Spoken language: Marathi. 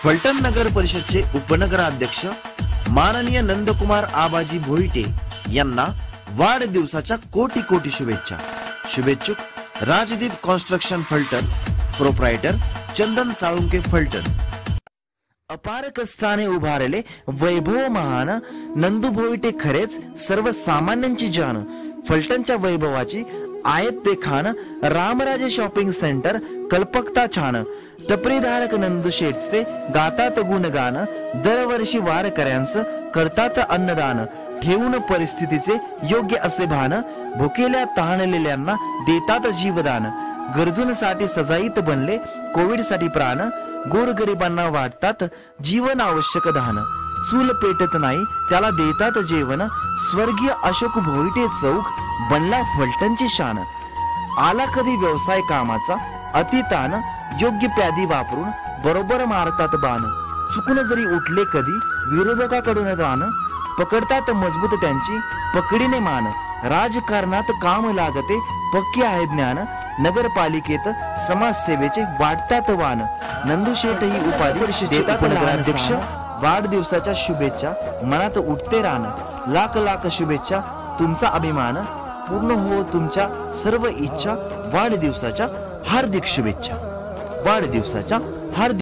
फलटण नगर परिषदचे उपनगराध्यक्ष माननीय नंदकुमार आबाजी भोईटे यांना वाढदिवसाच्या कोटी कोटी शुभेच्छा। शुभेच्छुक राजदीप कन्स्ट्रक्शन फलटण, प्रोप्रायटर चंदन साळुंके फलटण। अपार कष्टाने उभारले वैभव महान नंदू भोईटे खरेच सर्वसामान्यांची जान। फलटणच्या वैभवाची आयत देखान रामराजे शॉपिंग सेंटर कल्पकता छान। टपरीधारक नंदू शेठचे गातात गुणगान, दरवर्षी वारकऱ्यांचं करतात अन्नदान। ठेवून परिस्थितीचे योग्य असे भान, भुकेल्या तहानलेल्यांना देतात जीवदान। गरजूंसाठी सजाईत बनले कोविड साठी प्राण, गोरगरिबांना वाटतात जीवन आवश्यक दान। चूल पेटत नाही त्याला देतात जेवण, स्वर्गीय अशोक भोईटे चौक बनला फलटणची शान। आला कधी व्यवसाय कामाचा अतितान, योग्य प्यादी वापरून बरोबर मारतात बाण। चुकून जरी उठले कधी विरोधकाकडून रान, पकडतात मजबूत त्यांची पकडीने मान। राजकारणात काम लागते पक्की आहे ज्ञान, नगरपालिकेत समाजसेवेचे वाटतात वान। नंदू शेठ ही उपाधी देतात नगराध्यक्ष, वाढदिवसाच्या शुभेच्छा मनात उठते रान। लाख लाख शुभेच्छा तुमचा अभिमान, पूर्ण हो तुमच्या सर्व इच्छा। वाढदिवसाच्या हार्दिक शुभेच्छा, वाढदिवसाच्या हार्दिक